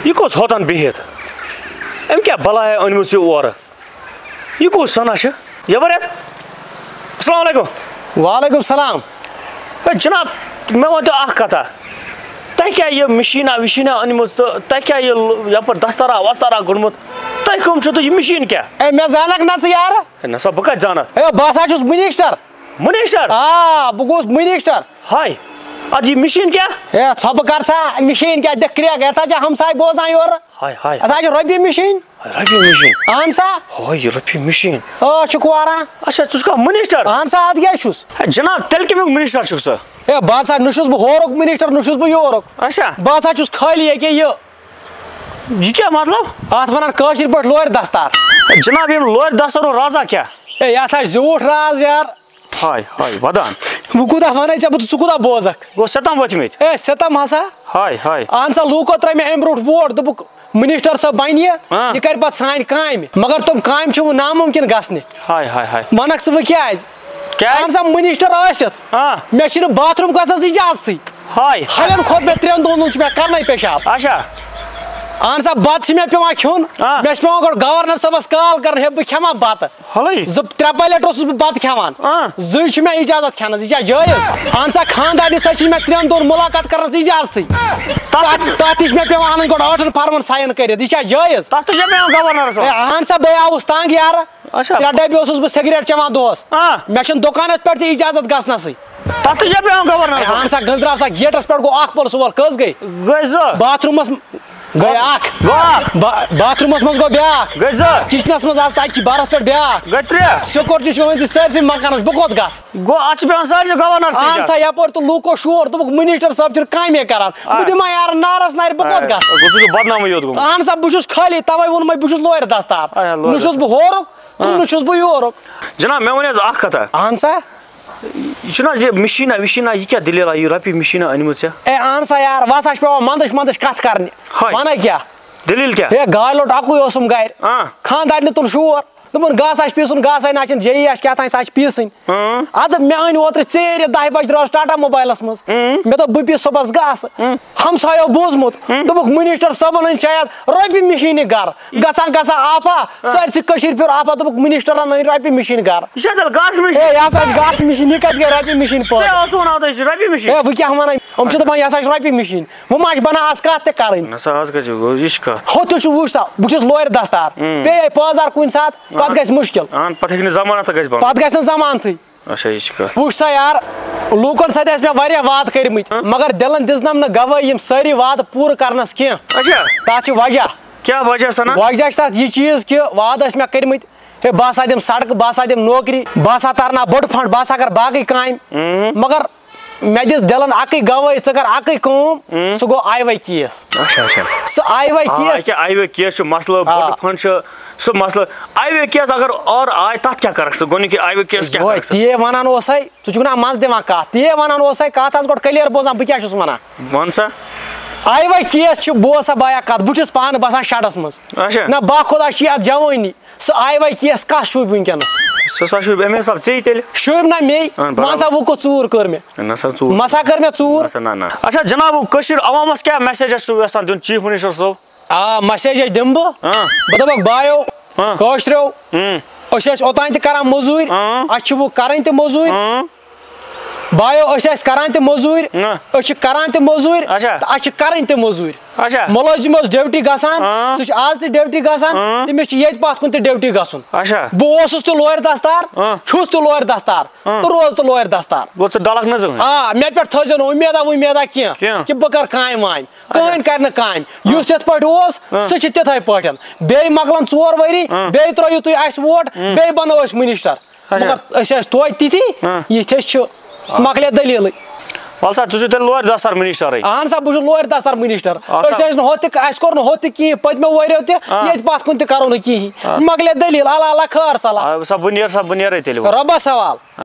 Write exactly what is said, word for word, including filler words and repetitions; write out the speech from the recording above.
یہ کس ہوتن بہت ام کیا بلایا أنمٕژ یہِ اورٕ یہ کس سنا زبردست السلام علیکم وعلیکم السلام جناب مےٚ ؤنۍتو اکھ کتھا تۄہہِ کیٛاہ یہِ مِشیٖنا وِشیٖنا أنمٕژ تہٕ تۄہہِ کیٛاہ یہِ یپٲرۍ دستارا وستارا کوٚڑمُت تۄہہِ کٕم چھُو تہٕ یہِ مِشیٖن کیٛاہ اے مےٚ زانکھ نا ژٕ یارٕ نہ سا بہٕ کتہِ زانتھ ہے بہٕ ہسا چھُس منسٹر منسٹر آ بہٕ گوٚوُس منسٹر ہاے ادٕ یہِ مِشیٖن کیٛاہ ہے ژھۄپہٕ کر سا مِشیٖن کیٛاہ دِکھ کرٛٮ۪کھ یہِ ہسا چھِ ہمساے بوزان یورٕ ہاے ہاے یہِ ہسا چھِ رۄپیہِ مِشیٖن رۄپیہِ مِشیٖن اہن سا ہاے یہِ رۄپیہِ مِشیٖن ٲ چھُکھ واران اچھا ژٕ چھُکھا منسٹر اہن سا ادٕ کیٛاہ چھُس جناب تیٚلہِ کمیُک منسٹر چھُکھ ژٕ ہے بہٕ ہسا نہ چھُس بہٕ ہورُک منسٹر نہ چھُس بہٕ یورُک اچھا بہٕ ہسا چھُس خٲلی ییٚکیٛاہ یہِ یہِ کیٛاہ مطلب اتھ ونان کٲشِر پٲٹھۍ لورِ دستار جناب یِم لورِ دستارو رازا کیٛاہ ہے یہِ ہسا چھِ زیوٗٹھ راز یار ہاے ہاے ودان بہٕ کوٗتاہ ونے ژےٚ بہٕ ژٕ کوٗتاہ بوزکھ گوٚو ستم ؤتھمٕتۍ ہے ستم ہسا ہاے ہاے اہن سا لوٗکو ترٛٲے مےٚ امہِ برونٛٹھ ووٹ دوٚپُکھ منسٹر صٲب بنہِ یہِ یہِ کرِ پتہٕ سانہِ کامہِ مگر تِم کامہِ چھِ وۄنۍ نامُمکِن گژھنہِ ہاے ہاے ہاے ونکھ ژٕ وۄنۍ کیٛازِ کیٛازِ اہن سا منسٹر ٲسِتھ ہاں مےٚ چھِنہٕ باتھ روٗم گژھنس اِجازتٕے ہاے ہلٮ۪ن کھوٚت مےٚ ترٛٮ۪ن دۄہن چھُ مےٚ کرنے پیشاب اچھا اہن سا بتہٕ چھِ مےٚ پیٚوان کھیوٚن مےٚ چھُ پیٚوان گۄڈٕ گورنر صٲبس کال کرٕنۍ ہے بہٕ کھٮ۪ما بتہٕ ہلے زٕ ترٛےٚ پلیٹ اوسُس بہٕ بتہٕ کھٮ۪وان زٕے چھِ مےٚ اِجازت کھٮ۪نس یہِ چھا جٲیز اہن سا خاندارنہِ سۭتۍ چھِ مےٚ ترٛٮ۪ن دۄہن مُلاقات کرنس اِجازتٕے تتھ تہِ چھِ مےٚ پیٚوان انٕنۍ گۄڈٕ ٲٹھن فارمن ساین کٔرِتھ یہِ چھا جٲیز تتھ تہِ چھا پیٚوان گورنرس ہے اہن سا بہٕ آوُس تنگ یارٕ ترٛےٚ ڈبہِ اوسُس بہٕ سگریٹ چٮ۪وان دۄہس مےٚ چھُنہٕ دُکانس پٮ۪ٹھ تہِ اِجازت گژھنسٕے تتھ تہِ چھا پیٚوان گورنرس اہن سا گنٛزراو سا گیٹس پٮ۪ٹھ گوٚو اکھ پُلسہٕ وول کٔژ گٔے گٔے زٕ باتھ روٗمس گٔے اکھ باتھ روٗمس منٛز گوٚو بیاکھ گٔے زٕ کچنس منٛز آز تتہِ چھِ بہرس پٮ۪ٹھ بیاکھ گٔے ترٛےٚ سِکورٹی چھِ وۄنۍ سٲرسٕے مکانس بہٕ کوٚت گژھٕ گوٚو اتھ چھِ پیٚوان سٲرسٕے گورنرسٕے اہن سا یپٲرۍ تہٕ لوٗکو شور دوٚپُکھ منسٹر صٲب چھُنہٕ کامے کران بہٕ دِمہا یارٕ نارس نارِ بہٕ کوٚت گژھٕ ژٕ چھُکھ بدنامٕے یوت گوٚمُت اہن سا بہٕ چھُس خٲلی توے ووٚنمے بہٕ چھُس لورِ دستار نہ چھُس بہٕ ہورُک تہٕ نہ چھُس بہٕ یورُک جناب مےٚ ؤنۍ حظ اکھ کتھا اہن سا یہِ چھُنہٕ حظ یہِ مِشیٖنا وِشیٖنا یہِ کیٛاہ دٔلیٖلا یہِ رۄپیہِ مِشیٖنا أنمٕژ ژےٚ اے اہن سا یار وۄنۍ ہسا چھِ پیٚوان منٛدٕچھ منٛدٕچھ کتھ کرنہِ ونہٕ کیٛاہ دٔلیٖل کیٛاہ ہے گاے لوٚٹ اکُے اوسُم گرِ خاندارنہِ تُل شور دوٚپُن گاسہٕ آسہِ پیٖسُن گاسے نہ چھُنہٕ جے ای آسہِ کیٛاہ تانۍ سۄ آسہِ پیٖسٕنۍ ادٕ مےٚ أنۍ اوترٕ ژیٖرِ دہہِ بجہِ درٛاس ٹاٹا موبایلس منٛز مےٚ دوٚپ بہٕ پیٖس صبحس گاسہٕ ہمسایو بوٗزمُت دوٚپُکھ منسٹر صٲبن أنۍ شاید رۄپیہِ مِشیٖنہِ گرٕ گژھان گژھان آفا سٲرسٕے کٔشیٖرِ پھیوٗر آفا دوٚپُکھ منسٹرن أنۍ رۄپیہِ مِشیٖنہِ گرٕ یہِ چھا تیٚلہِ گاسہٕ ہے مِشیٖن یہِ ہسا چھِ گاسہٕ مِشیٖن یہِ کتہِ گٔے رۄپیہِ مِشیٖن پٲٹھۍ ژےٚ اوسُو ونان تۄہہِ رۄپیہِ مِشیٖن ہے وۄنۍ کیٛاہ وَنان یِم چھِ دپان یہِ ہسا چھِ رۄپیہِ مِشیٖن وۄنۍ ما چھِ بنان آز کتھ تہِ کرٕنۍ نہ سا آز کتہِ گوٚو یہِ چھِ کتھ ہُتھ تہِ چھُ وٕچھ سا بہٕ چھُس لورِ دستار پیٚیے پٲزار کُنہِ ساتہٕ پتہٕ گژھِ مُشکِل پتہٕ ہیٚکہِ نہٕ زمانہ تہِ گژھِ بنُن پتہٕ گژھِ نہٕ زمانتھٕے اچھا یہِ چھِ کتھ وٕچھ سا یار لوٗکن سۭتۍ ٲسۍ مےٚ واریاہ وعدٕ کٔرمٕتۍ مگر دِلن دِژنم نہٕ گوٲہی یِم سٲری وعدٕ پوٗرٕ کرنس کینٛہہ اچھا تتھ چھِ وجہ کیٛاہ وجہ سنا وجہ چھِ تتھ یہِ چیٖز کہِ وعدٕ ٲسۍ مےٚ کٔرمٕتۍ ہے بہٕ ہسا دِمہٕ سڑکہٕ بہٕ ہسا دِمہٕ نوکری بہٕ ہسا ترناو بٔڑ فنڈ بہٕ ہسا کرٕ باقٕے کامہِ مگر مےٚ دِژ دِلن اکٕے گوٲہی ژٕ کر اکٕے کٲم سُہ گوٚو آی وے کیس سُہ آی وے کیس آی وے کیس چھُ مسلہٕ بٔڑ فنڈ چھُ سُہ مسلہٕ آی وے کیس اگر اور آے تتھ کیٛاہ کرکھ ژٕ گۄڈنیُکُے آی وے کیس کیٛاہ تی ونان اوسے ژٕ چھُکھ نا منٛزٕ دِوان کتھ تی ونان اوسے کتھ آس گۄڈٕ کلیر بوزان بہٕ کیٛاہ چھُس ونان ون سا آی وے کیس چھُ بوز سا بایا کتھ بہٕ چھُس پانہٕ بسان شڈس منٛز نہ با خۄدا چھِ اتھ جوٲنی سُہ آی وے کیس کس شوٗبہِ ؤنکیٚنس سُہ ہسا شوٗبہِ اَمے حساب ژےٚ تیٚلہِ شوٗبہِ نہ مے ون سا وۄنۍ کۄس ژوٗر کٔر مےٚ نسا ژوٗر مسا کٔر مےٚ ژوٗر اچھا جناب کٔشیٖر عوامس کیٛاہ میسیجس چھُو یژھان دیُن چیف منسٹر صٲب آ مسیجے دِمہٕ بہٕ بہٕ دپکھ بایو کٲشریو أسۍ ٲسۍ اوٚتانۍ تہِ کران موٚزوٗرۍ اَسہِ چھِ وۄنۍ کرٕنۍ تہِ موٚزوٗرۍ بایو أسۍ ٲسۍ کران تہِ موٚزوٗرۍ أسۍ چھِ کران تہِ موٚزوٗرۍ تہٕ اَسہِ چھِ کرٕنۍ تہِ موٚزوٗرۍ مُلٲزِم اوس ڈیوٹی گژھان سُہ چھُ آز تہِ ڈیوٹی گژھان تٔمِس چھِ ییٚتہِ پتھ کُن تہِ ڈیوٹی گژھُن بہٕ اوسُس تہِ لورِ دستار چھُس تہِ لورِ دستار تہٕ روزٕ تہِ لورِ دستار آ مےٚ پٮ۪ٹھ تھٲیزیو نہٕ اُمیدا وُمیدا کینٛہہ کہِ بہٕ کرٕ کامہِ وامہِ کٕہٕنۍ کرِ نہٕ کامہِ یُس یِتھ پٲٹھۍ اوس سُہ چھِ تِتھٕے پٲٹھۍ بیٚیہِ مۄکلن ژور ؤری بیٚیہِ ترٲیِو تُہۍ اَسہِ ووٹ بیٚیہِ بنو أسۍ منسٹر مگر أسۍ ٲسۍ توتہِ تِتھی یِتھۍ أسۍ چھِ مۄکلے دٔلیٖلٕے ول سا ژٕ چھُکھ تیٚلہِ لورِ دستار منسٹرٕے اہن سا بہٕ چھُس لورِ دستار منسٹر أسۍ ٲسۍ نہٕ ہُتھ تہِ اَسہِ کوٚر نہٕ ہُتھ تہِ کِہیٖنۍ پٔتمیو ؤرِیو تہِ ییٚتہِ پتھ کُن تہِ کرو نہٕ کِہیٖنۍ مۄکلے دٔلیٖل اللہ اللہ خٲر صلح بہٕ نیرٕ سا بہٕ نیرے تیٚلہِ رۄبس حوال